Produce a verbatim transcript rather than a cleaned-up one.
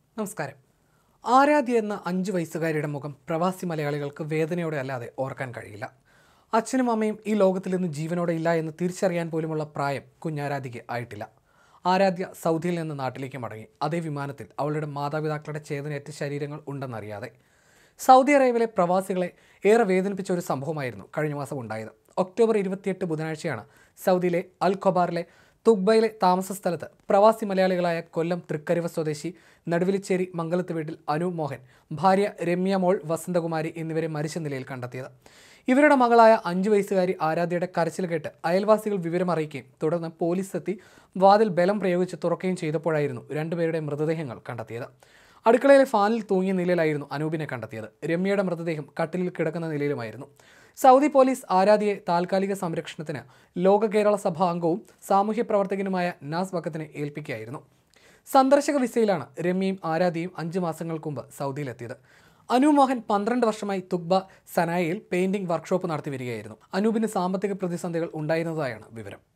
നമസ്കാരം. ആരാധ്യ എന്ന അഞ്ചു വയസ്സുകാരിയുടെ മുഖം പ്രവാസി മലയാളികൾക്ക് വേദനയോടെ അല്ലാതെ ഓർക്കാൻ കഴിയില്ല. അച്ഛനും അമ്മയും ഈ ലോകത്തിൽ നിന്ന് ജീവനോടെ ഇല്ല എന്ന് തിരിച്ചറിയാൻ പോലുമുള്ള പ്രായം കുഞ്ഞാരാധ്യയ്ക്ക് ആയിട്ടില്ല. ആരാധ്യ സൗദിയിൽ നിന്ന് നാട്ടിലേക്ക് മടങ്ങി. അതേ വിമാനത്തിൽ അവളുടെ മാതാപിതാക്കളുടെ ചേതനയേറ്റ ശരീരങ്ങൾ ഉണ്ടെന്നറിയാതെ. സൗദി അറേബ്യയിലെ പ്രവാസികളെ ഏറെ വേദനിപ്പിച്ച ഒരു സംഭവമായിരുന്നു കഴിഞ്ഞ മാസം ഉണ്ടായത്. ഒക്ടോബർ ഇരുപത്തിയെട്ട് ബുധനാഴ്ചയാണ് സൗദിയിലെ അൽ ഖൊബാറിലെ തുഗ്ബയിലെ താമസ സ്ഥലത്ത് പ്രവാസി മലയാളികളായ കൊല്ലം തൃക്കരിവ സ്വദേശി നടുവിലിച്ചേരി മംഗലത്ത് വീട്ടിൽ അനു മോഹൻ, ഭാര്യ രമ്യ മോൾ വസന്തകുമാരി എന്നിവരെ മരിച്ച നിലയിൽ കണ്ടെത്തിയത്. ഇവരുടെ മകളായ അഞ്ചു വയസ്സുകാരി ആരാധ്യയുടെ കരച്ചിൽ കേട്ട് അയൽവാസികൾ വിവരമറിയിക്കുകയും തുടർന്ന് പോലീസ് എത്തി വാതിൽ ബലം പ്രയോഗിച്ച് തുറക്കുകയും ചെയ്തപ്പോഴായിരുന്നു രണ്ടുപേരുടെ മൃതദേഹങ്ങൾ കണ്ടെത്തിയത്. അടുക്കളയിലെ ഫാനിൽ തൂങ്ങിയ നിലയിലായിരുന്നു അനൂപിനെ കണ്ടെത്തിയത്. രമ്യയുടെ മൃതദേഹം കട്ടിലിൽ കിടക്കുന്ന നിലയിലുമായിരുന്നു. സൗദി പോലീസ് ആരാധ്യയെ താൽക്കാലിക സംരക്ഷണത്തിന് ലോക കേരള സഭ അംഗവും സാമൂഹ്യ പ്രവർത്തകനുമായ നാസ് വക്കത്തിനെ ഏൽപ്പിക്കുകയായിരുന്നു. സന്ദർശക വിസയിലാണ് രമ്യയും ആരാധ്യയും അഞ്ച് മാസങ്ങൾക്ക് മുമ്പ് സൗദിയിലെത്തിയത്. അനു മോഹൻ പന്ത്രണ്ട് വർഷമായി തുഗ്ബ സനായയിൽ പെയിന്റിംഗ് വർക്ക്ഷോപ്പ് നടത്തി വരികയായിരുന്നു. അനൂപിന് സാമ്പത്തിക പ്രതിസന്ധികൾ ഉണ്ടായിരുന്നതായാണ് വിവരം.